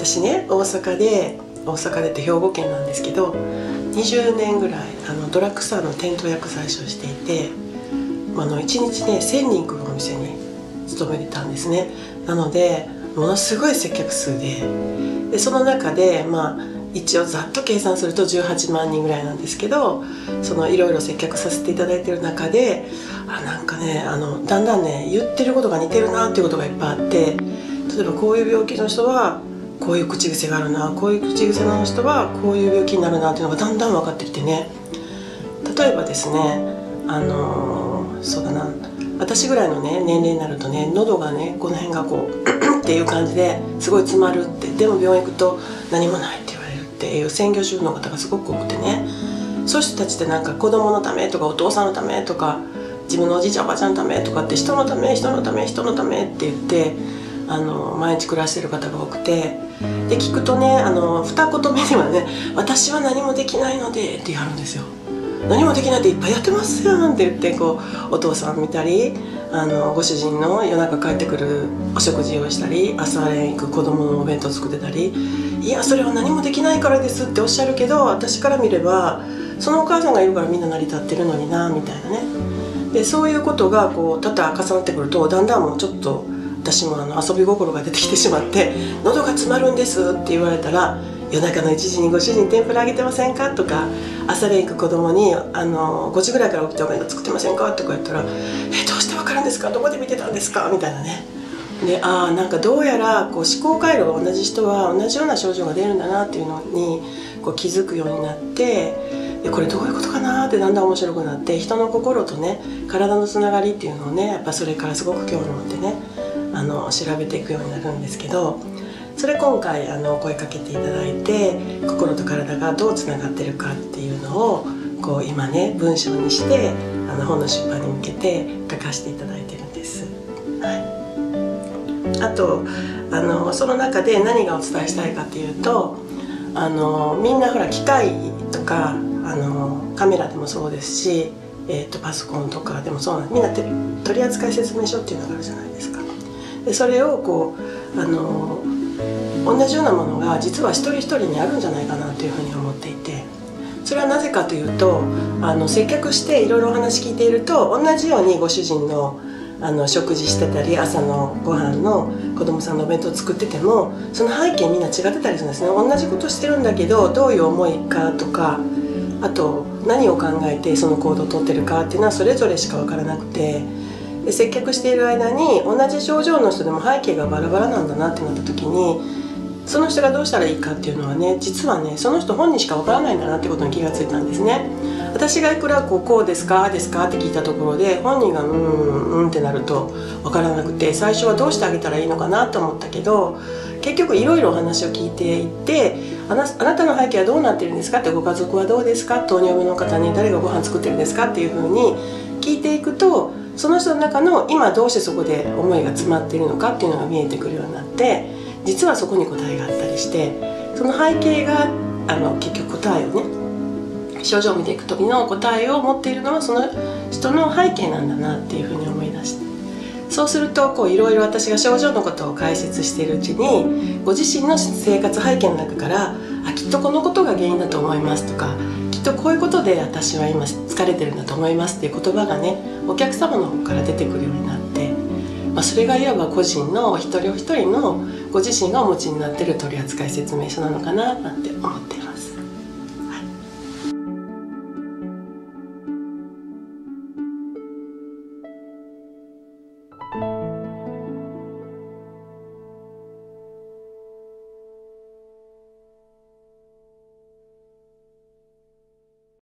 私ね大阪でって兵庫県なんですけど、20年ぐらいドラッグストアの店頭役最初していて、1日ね1000人来るお店に勤めてたんですね。なのでものすごい接客数で、その中で一応ざっと計算すると18万人ぐらいなんですけど、いろいろ接客させていただいている中でなんかねだんだんね言ってることが似てるなっていうことがいっぱいあって、例えばこういう病気の人はこういう口癖があるな、こういう口癖の人はこういう病気になるなっていうのがだんだん分かってきてね。例えばですねそうだな、私ぐらいのね年齢になるとね、喉がねこの辺がこうっていう感じですごい詰まるって、でも病院行くと何もないって言われるっていう専業主婦の方がすごく多くてね、そういう人たちってなんか子供のためとかお父さんのためとか自分のおじいちゃんおばあちゃんのためとかって人のため人のため人のためって言って毎日暮らしてる方が多くて、で聞くとね二言目にはね「私は何もできないので」って言われるんですよ。何もできないっていっぱいやってますやんって言って、こうお父さん見たりご主人の夜中帰ってくるお食事をしたり、朝練行く子供のお弁当作ってたり、いやそれは何もできないからですっておっしゃるけど、私から見ればそのお母さんがいるからみんな成り立ってるのになみたいなね。でそういうことがこう多々重なってくると、だんだんもうちょっと私も遊び心が出てきてしまって、喉が詰まるんですって言われたら、夜中の1時にご主人天ぷら揚げてませんかとか、朝練行く子供に5時ぐらいから起きてお弁当作ってませんかとか言ったら、どうして分かるんですか、どこで見てたんですかみたいなね。でなんかどうやらこう思考回路が同じ人は同じような症状が出るんだなっていうのにこう気づくようになって、でこれどういうことかなってだんだん面白くなって、人の心とね体のつながりっていうのをねやっぱそれからすごく興味持ってね調べていくようになるんですけど、それ今回声かけていただいて、心と体がどうつながってるかっていうのをこう今ね文章にして本の出版に向けて書かせていただいてるんです。あとその中で何がお伝えしたいかっていうと、みんなほら機械とかカメラでもそうですし、パソコンとかでもそうなんです。みんな取扱説明書っていうのがあるじゃないですか。でそれをこう同じようなものが実は一人一人にあるんじゃないかなというふうに思っていて、それはなぜかというと接客していろいろお話聞いていると、同じようにご主人の食事してたり朝のご飯の子供さんのお弁当を作ってても、その背景みんな違ってたりするんですね。同じことしてるんだけどどういう思いかとか、あと何を考えてその行動をとってるかっていうのはそれぞれしか分からなくて、で接客している間に同じ症状の人でも背景がバラバラなんだなってなった時に、その人がどうしたらいいかっていうのはね、実はねその人本人しか分からないんだなってことに気がついたんですね。私がいくらこうですかですかって聞いたところで本人がってなると分からなくて、最初はどうしてあげたらいいのかなと思ったけど、結局いろいろお話を聞いていってあなたの背景はどうなってるんですかって、ご家族はどうですか、糖尿病の方に誰がご飯作ってるんですかっていうふうに聞いていくと、その人の中の今どうしてそこで思いが詰まっているのかっていうのが見えてくるようになって、実はそこに答えがあったりして、その背景が結局答えをね、症状を見ていく時の答えを持っているのはその人の背景なんだなっていうふうに思い出して、そうするといろいろ私が症状のことを解説しているうちに、ご自身の生活背景の中からきっとこのことが原因だと思いますとか、きっとこういうことで私は今疲れてるんだと思いますっていう言葉がねお客様の方から出てくるようになって、それがいわば個人のお一人お一人のご自身がお持ちになっている取扱説明書なのかななんて思っています。